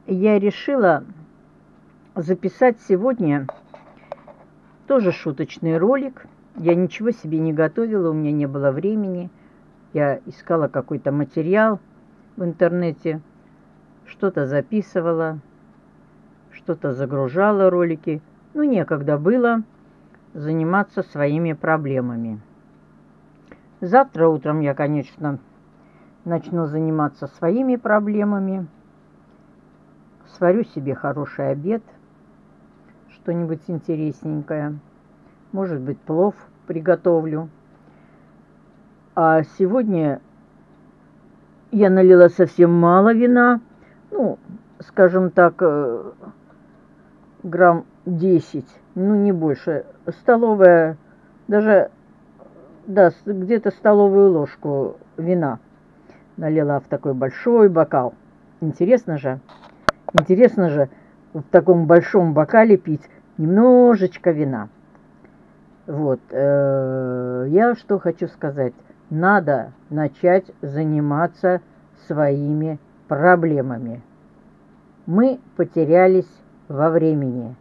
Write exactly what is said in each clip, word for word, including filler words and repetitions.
я решила записать сегодня тоже шуточный ролик. Я ничего себе не готовила, у меня не было времени. Я искала какой-то материал в интернете, что-то записывала, что-то загружала ролики. Ну, некогда было заниматься своими проблемами. Завтра утром я, конечно, начну заниматься своими проблемами. Сварю себе хороший обед, что-нибудь интересненькое. Может быть, плов приготовлю. А сегодня я налила совсем мало вина. Ну, скажем так, грамм десять, ну не больше. Столовая, даже, да, где-то столовую ложку вина налила в такой большой бокал. Интересно же, интересно же в таком большом бокале пить немножечко вина. Вот, э, я что хочу сказать. Надо начать заниматься своими проблемами. Мы потерялись во времени.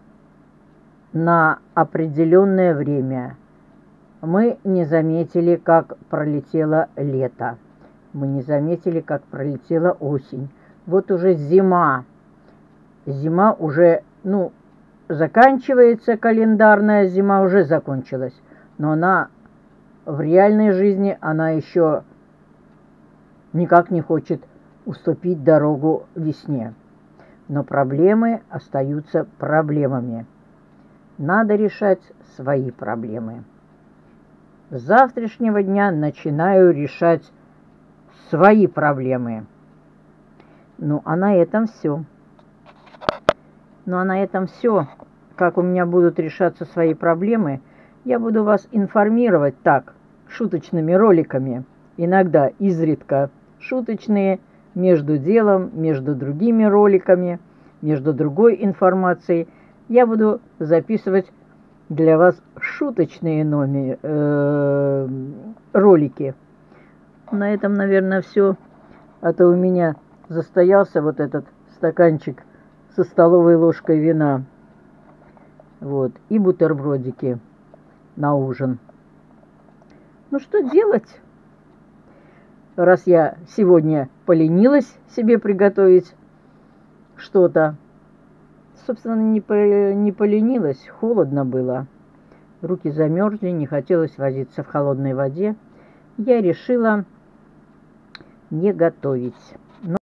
На определенное время. Мы не заметили, как пролетело лето. Мы не заметили, как пролетела осень. Вот уже зима. Зима уже, ну, заканчивается, календарная зима уже закончилась. Но она в реальной жизни, она еще никак не хочет уступить дорогу весне. Но проблемы остаются проблемами. Надо решать свои проблемы. С завтрашнего дня начинаю решать свои проблемы. Ну, а на этом все. Ну, а на этом все. Как у меня будут решаться свои проблемы, я буду вас информировать так, шуточными роликами. Иногда, изредка, шуточные, между делом, между другими роликами, между другой информацией. Я буду записывать для вас шуточные номер, э, ролики. На этом, наверное, все. А то у меня застоялся вот этот стаканчик со столовой ложкой вина. Вот. И бутербродики на ужин. Ну, что делать? Раз я сегодня поленилась себе приготовить что-то. Собственно, не, по, не поленилась, холодно было. Руки замерзли, не хотелось возиться в холодной воде. Я решила не готовить.